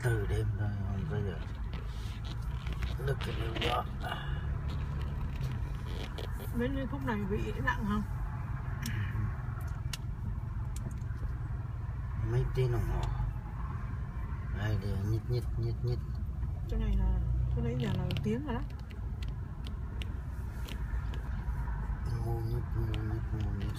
từ đêm thôi không tới giờ. Look at New York. Đến khúc này bị nặng không? Mấy tiếng đồng hồ. Đây đều nhít. Chỗ này là chỗ nãy giờ là tiếng rồi đó. Mua nhít.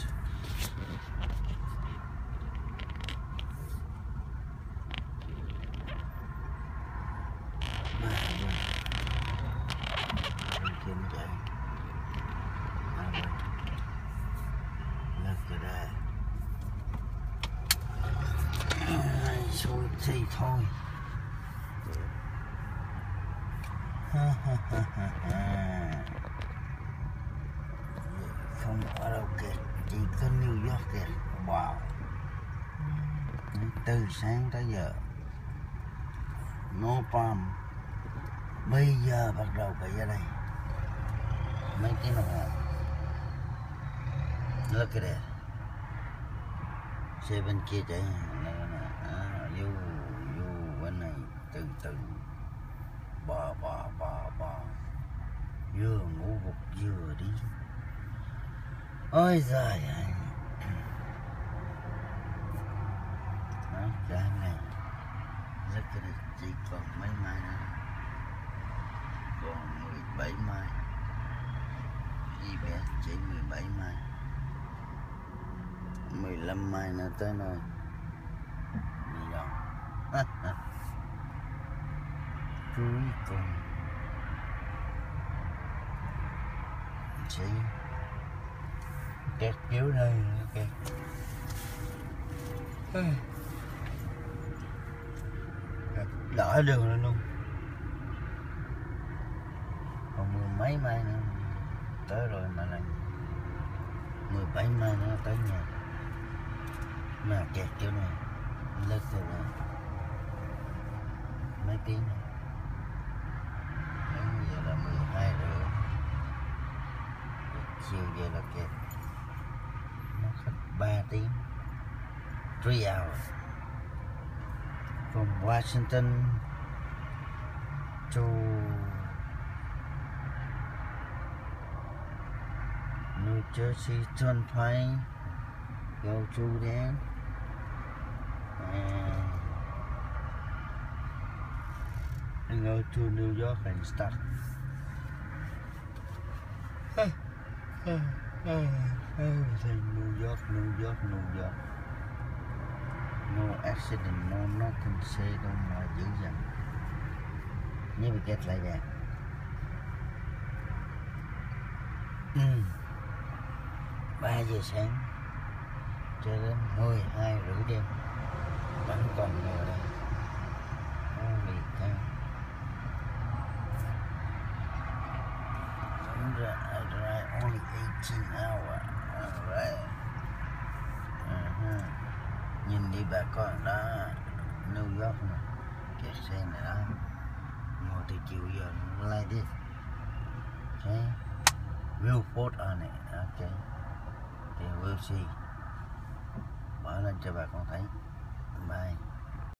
Kiếm chạy. Look at that. Xui thì thôi. Không ở đâu kìa, chỉ có New York kìa. Wow. Từ sáng tới giờ no palm. Bây giờ bắt đầu phải ra đây. Mấy tiếng đồng hồ. Look at that. Xe bên kia chạy. Vô bên này từ bò vừa ngủ gục vừa đi. Ôi giời ơi. Đó, cái này rất là chỉ còn mấy mai nữa, còn 17 mai. Đi bé chỉ 17 mai, 15 mai nữa tới nơi. Đi đâu? Cuối cùng chỉ kẹt kiểu này kẹt. Đỡ đường lên luôn. Còn 10 mấy mai nữa tới rồi mà lại 17 mai nữa tới nhà. Mà kẹt kiểu này lết rồi mấy tiếng này. Bây giờ là 12 rưỡi. Chiều giờ là kẹt. Nó khách 3 tiếng. 3 hours. From Washington to New Jersey Turnpike, go through there, and go to New York and start. Everything New York. No accident, no nothing, xe đâu mà dữ dằn. Never get like that. 3 giờ sáng cho đến 12 rưỡi đêm vẫn còn ngồi đây. Holy cow. Only 18 hours. Alright. Nhìn đi bà con đó, New York nè, kẹt xe này đó, ngồi từ chiều giờ like this. Okay, we'll put on it. Okay, thì we'll see. Mở lên cho bà con thấy. Bye.